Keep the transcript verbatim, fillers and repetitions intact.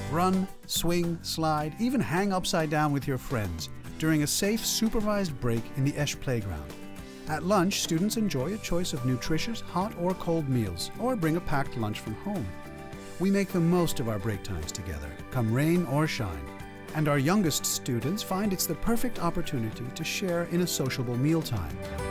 Run, swing, slide, even hang upside down with your friends during a safe, supervised break in the Esch playground. At lunch, students enjoy a choice of nutritious hot or cold meals, or bring a packed lunch from home. We make the most of our break times together, come rain or shine. And our youngest students find it's the perfect opportunity to share in a sociable mealtime.